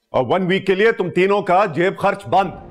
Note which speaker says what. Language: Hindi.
Speaker 1: और 1 वीक के लिए तुम तीनों का जेब खर्च बंद।